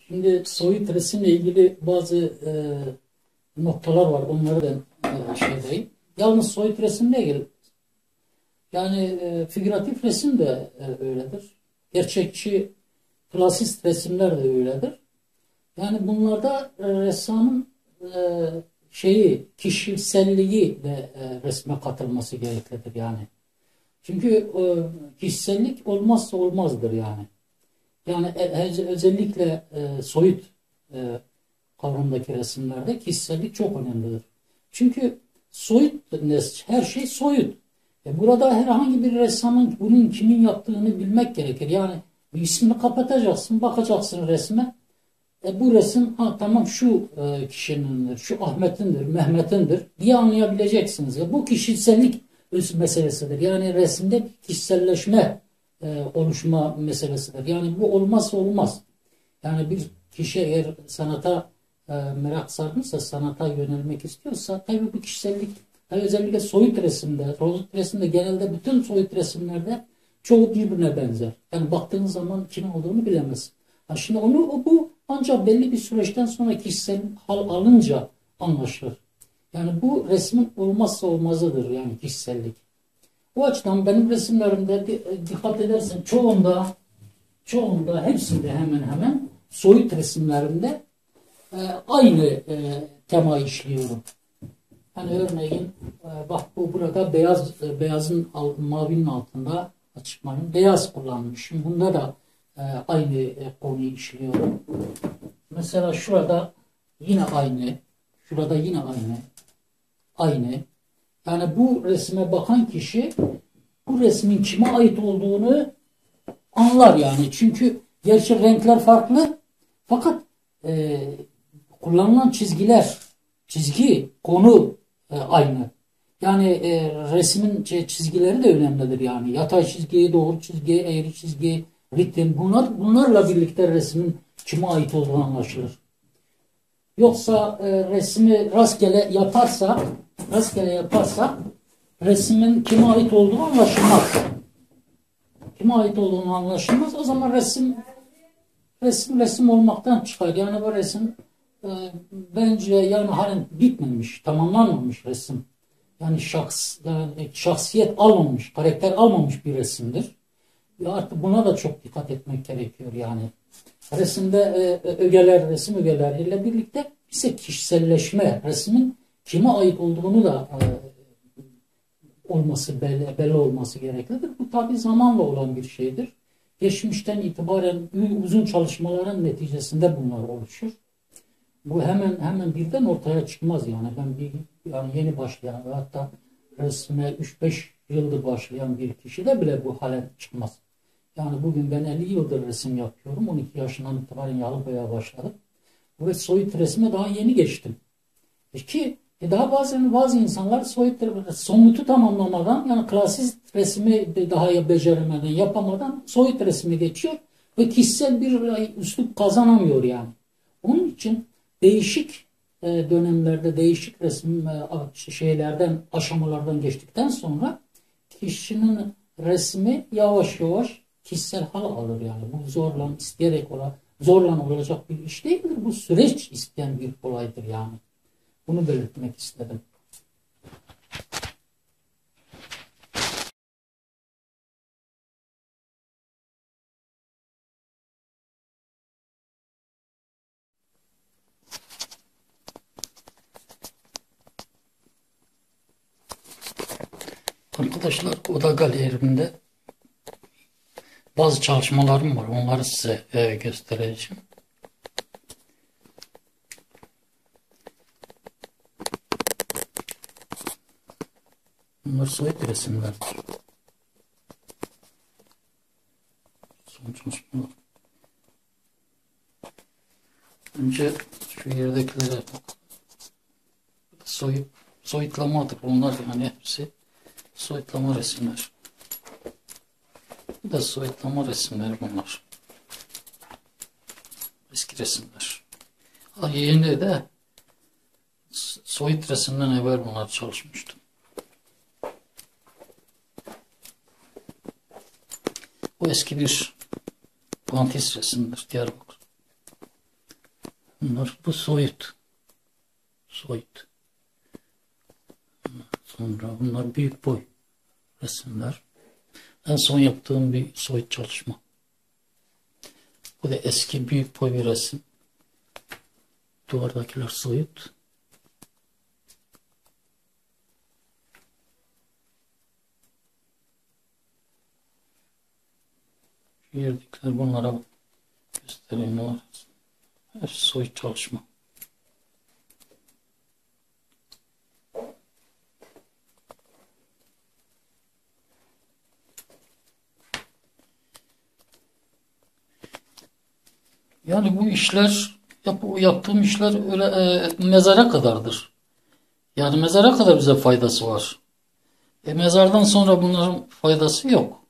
Şimdi soyut resimle ilgili bazı noktalar var. Onları da şeydeyim. Yalnız soyut resimle ilgili yani figüratif resim de öyledir. Gerçekçi klasist resimler de öyledir. Yani bunlarda ressamın kişiselliği de resme katılması gereklidir yani. Çünkü kişisellik olmazsa olmazdır yani. Yani özellikle soyut kavramdaki resimlerde kişisellik çok önemlidir. Çünkü soyut, her şey soyut. Burada herhangi bir ressamın bunun kimin yaptığını bilmek gerekir. Yani bir ismini kapatacaksın, bakacaksın resme. Bu resim tamam şu kişinindir, şu Ahmet'indir, Mehmet'indir diye anlayabileceksiniz. Bu kişisellik meselesidir. Yani resimde kişiselleşme oluşma meselesidir. Yani bu olmazsa olmaz. Yani bir kişi eğer sanata merak sarmışsa, sanata yönelmek istiyorsa tabii bu kişisellik, tabii özellikle soyut resimde genelde bütün soyut resimlerde çoğu birbirine benzer. Yani baktığınız zaman kimin olduğunu bilemez. Şimdi bu ancak belli bir süreçten sonra kişisel hal alınca anlaşılır. Yani bu resmin olmazsa olmazıdır yani kişisellik. O açıdan benim resimlerimde dikkat edersen çoğunda hepsinde hemen hemen soyut resimlerimde aynı tema işliyorum. Yani örneğin bak bu burada beyazın mavinin altında açık mavi beyaz kullanmışım. Bunda da aynı konuyu işliyorum. Mesela şurada yine aynı. Şurada yine aynı. Yani bu resme bakan kişi bu resmin kime ait olduğunu anlar yani. Çünkü gerçi renkler farklı fakat kullanılan çizgi, konu aynı. Yani resmin çizgileri de önemlidir yani. Yatay çizgi, doğru çizgi, eğri çizgi, ritim bunlarla birlikte resmin kime ait olduğu anlaşılır. Yoksa resmi rastgele yaparsa resmin kime ait olduğu anlaşılmaz. Kime ait olduğunu anlaşılmaz. O zaman resim olmaktan çıkar. Yani bu resim bence yani halen bitmemiş, tamamlanmamış resim. Yani şahsiyet almamış, karakter almamış bir resimdir. Ya artık buna da çok dikkat etmek gerekiyor yani. Resimde resim ögeleriyle birlikte ise kişiselleşme, resmin kime ait olduğunu da belli olması gereklidir. Bu tabi zamanla olan bir şeydir. Geçmişten itibaren uzun çalışmaların neticesinde bunlar oluşur. Bu hemen birden ortaya çıkmaz yani. Yani yeni başlayan ve hatta resme 3-5 yıldır başlayan bir kişide bile bu hale çıkmaz. Yani bugün ben 50 yıldır resim yapıyorum. 12 yaşından itibaren yağlı boyaya başladım. Ve soyut resme daha yeni geçtim. Daha bazı insanlar somutu tamamlamadan yani klasik resmi daha beceremeden, yapamadan soyut resmi geçiyor ve kişisel bir üslup kazanamıyor yani. Onun için değişik dönemlerde değişik resim aşamalardan geçtikten sonra kişinin resmi yavaş yavaş kişisel hal alır yani. Bu zorla olacak bir iş değildir. Bu süreç isteyen bir olaydır yani. Bunu belirtmek istedim. Arkadaşlar Oda Galeri'mde bazı çalışmalarım var. Onları size göstereceğim. Bunlar soyut resimlerdir. Son çalışmalar. Önce şu yerdekilere soyutlamadır. Bunlar yani hepsi soyutlama resimler. Bu da soyutlama resimleri bunlar. Eski resimler. Yeni de soyut resimden evvel bunlar çalışmıştım. Bu eski bir Bantis resimdir. Diyarbakır. Bu soyut. Soyut. Sonra bunlar büyük boy resimler. En son yaptığım bir soyut çalışma. Bu da eski büyük boy bir resim. Duvardakiler soyut. Yerdekiler bunlara göstereyim. Hepsi soyut çalışma. Yani bu işler, yaptığım işler öyle mezara kadardır. Yani mezara kadar bize faydası var. Mezardan sonra bunların faydası yok.